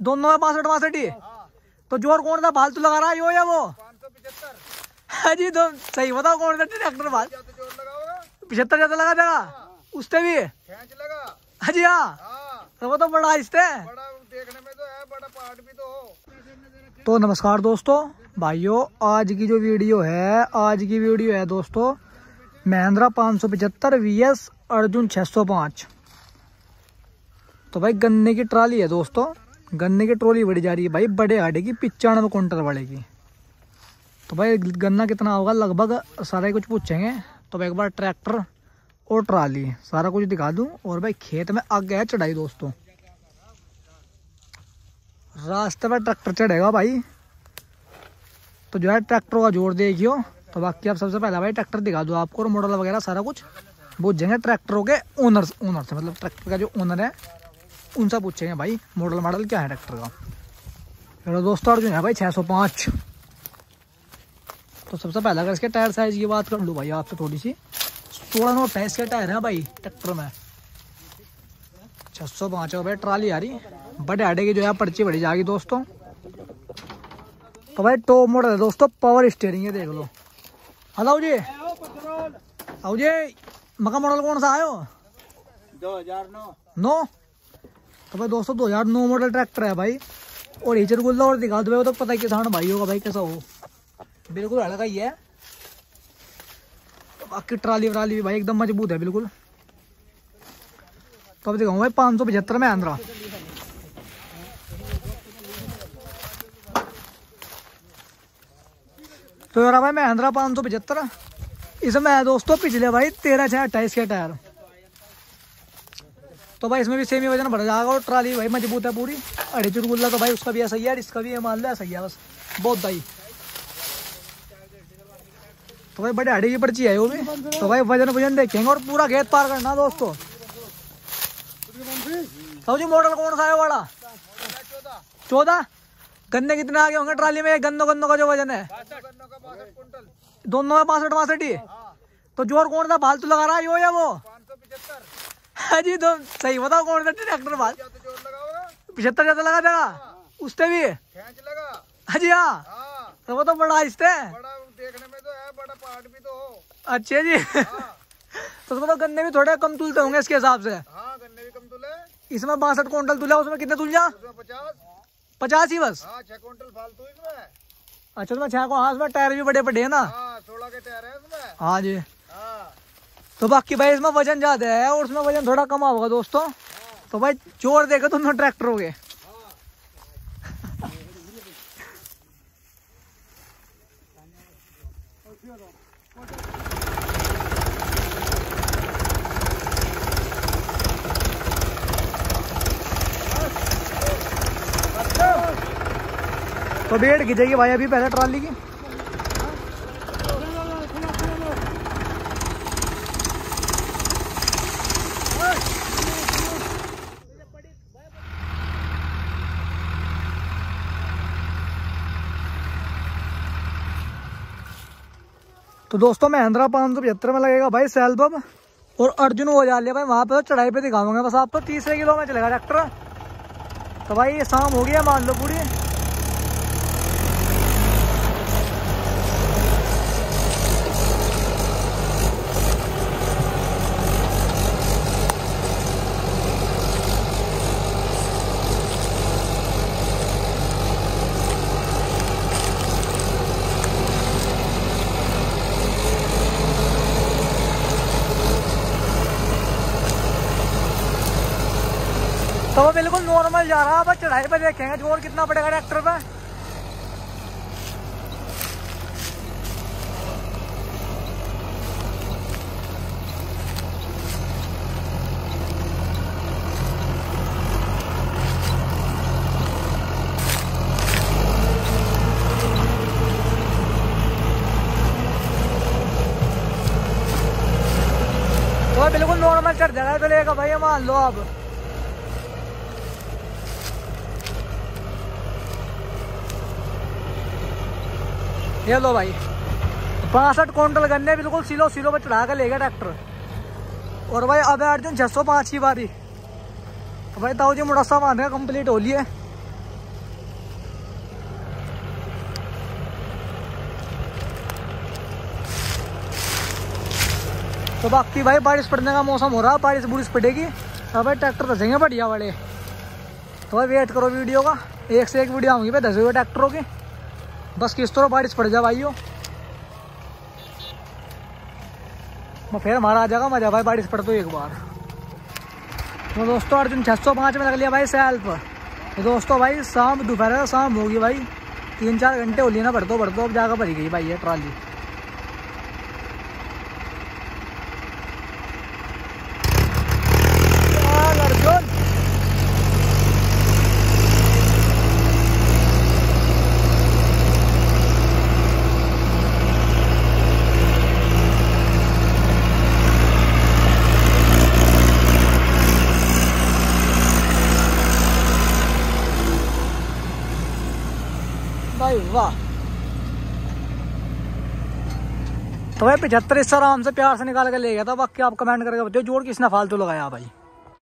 दोनों में 65 ही। तो जोर कौन सा फालतू लगा रहा है, यो या वो? 575। हाँ जी, तो सही बताओ कौन सा ट्रैक्टर फाल 75 ज्यादा लगा देगा उससे भी लगा। हाँ जी हाँ, तो वो तो बड़ा इससे बड़ा देखने में तो है, बड़ा पार्ट भी तो हो। तो नमस्कार दोस्तों भाइयों, आज की वीडियो है दोस्तों महिंद्रा 575 VS अर्जुन 605। तो भाई गन्ने की ट्राली है दोस्तों, गन्ने की ट्रॉली बढ़ी जा रही है भाई, बड़े आड़े की 95 क्विंटल बढ़ेगी। तो भाई गन्ना कितना होगा लगभग सारा ही कुछ पूछेंगे। तो भाई एक बार ट्रैक्टर और ट्राली सारा कुछ दिखा दूं। और भाई खेत में आगे है चढ़ाई दोस्तों, रास्ते पर ट्रैक्टर चढ़ेगा भाई। तो जो है ट्रैक्टर का जोर देखियो। तो बाकी आप सबसे पहला भाई ट्रैक्टर दिखा दो आपको, और मॉडल वगैरह सारा कुछ पूछेंगे ट्रैक्टरों के ओनर से, मतलब ट्रैक्टर का जो ओनर है उनसे पूछेंगे भाई मॉडल क्या है ट्रैक्टर का। मेरा दोस्तों अर्जुन है भाई 605। तो सबसे पहला अगर इसके टायर साइज की बात कर लूँ भाई आपसे थोड़ी सी, 16/9 के टायर है भाई ट्रैक्टर में। 605 भाई ट्राली आ रही, बड़े आड़े की जो है पर्ची बढ़ी जाएगी दोस्तों। तो भाई टॉप मॉडल है दोस्तों, पावर स्टीयरिंग है देख लो। हेलो जी, आओ जी, मका मॉडल कौन सा आयो? 2009। तो भाई दोस्तों 2009 मॉडल ट्रैक्टर है भाई। और हीचर गुल्ला और दिखा दो तो पता है किसान भाई होगा भाई कैसा हो, बिल्कुल हल्का ही है। तो बाकी ट्राली भी भाई एकदम मजबूत है बिल्कुल। तो अब दिखाऊँ भाई 575 में महिंद्रा। तो यार भाई महिंद्रा 575 इसमें है दोस्तों पिछले भाई 13/6/28 के टायर। तो भाई इसमें भी सेम ही वजन बढ़ जाएगा। और ट्राली भाई मजबूत है पूरी, अड़ी चुटगुल्ला तो भाई उसका भी ऐसा ही है, इसका भी ये मान लो ऐसा ही है बस, बहुत दाई। तो भाई बड़े अड़ी की पर्ची है वो भी। तो भाई वजन देखेंगे और पूरा खेत पार करना दोस्तों। तो जी मॉडल कौन सा है वाला? 14। गन्ने कितने आगे होंगे ट्राली में? गन्नों का जो वजन है दोनों में 65 ही। तो जोर कौन सा फालतू लगा रहा है, यो या वो? 575। हाँ जी, तो सही बताओ कौन सा ट्रैक्टर फाल 75 ज्यादा लगा देगा उससे भी लगा। हाँ जी हाँ, तो वो तो बड़ा इससे बड़ा देखने में तो है, बड़ा पार्ट भी तो हो। अच्छे जी। तो उसको तो गन्ने भी थोड़े कम तुलते होंगे इसके हिसाब से। हाँ, गन्ने भी कम तुले। इसमें 62 क्विंटल तुला, उसमें कितने तुल जा? 50 ही बस। 6 क्विंटल फालतू इसमें। अच्छा उसमें 6 को, हाँ उसमें टायर भी बड़े बड़े है ना। 16 के टायर है इसमें। हाँ जी। तो बाकी भाई इसमें वजन ज्यादा है और उसमें वजन थोड़ा कम होगा दोस्तों। तो भाई जोर देखो तुम ट्रैक्टर हो गए। तो बेड़ खींचेगी भाई अभी पहले ट्राली की। तो दोस्तों महिंद्रा 575 में लगेगा भाई सेल बम। और अर्जुन वो जा लिया भाई वहां पे, तो चढ़ाई पे दिखाऊंगा बस आपको। 30 किलो में चलेगा ट्रैक्टर। तो भाई ये शाम हो गई है मान लो पूरी। तो वो बिल्कुल नॉर्मल जा रहा है, बस चढ़ाई पे देखेंगे जोर कितना पड़ेगा ट्रैक्टर पे। तो बिल्कुल नॉर्मल चढ़ जाएगा तो लेगा भाई, मान लो आप। ये लो भाई 62 क्विंटल गन्ने बिल्कुल सिलो पे चढ़ा कर लेगा ट्रैक्टर। और भाई अब अर्जुन 605 की बारी। तो भाई ताऊ जी मुड़सा बांधे कंप्लीट हो लिए। तो बाकी भाई बारिश पड़ने का मौसम हो रहा है, बारिश बुरिश पड़ेगी अब भाई ट्रैक्टर धसेंगे बढ़िया वाले। तो भाई वेट करो वीडियो का, एक से एक वीडियो आऊँगी भाई धसे हुए ट्रैक्टरों की। बस किस तरह बारिश पड़ जाए भाइयों, फिर हमारा आ जाएगा मजा भाई बारिश पड़ तो एक बार। तो दोस्तों अर्जुन 605 में लग लिया भाई सैल पर। तो दोस्तों भाई शाम दोपहर शाम होगी भाई, 3-4 घंटे हो लिए ना बढ़तो अब जाकर भरी गई भाई ये ट्राली। अर्जुन भाई वाह। तो भाई 75 इस आराम से प्यार से निकाल के ले गया था। बाकी आप कमेंट करके बताओ जोड़ किसने फालतू लगाया भाई।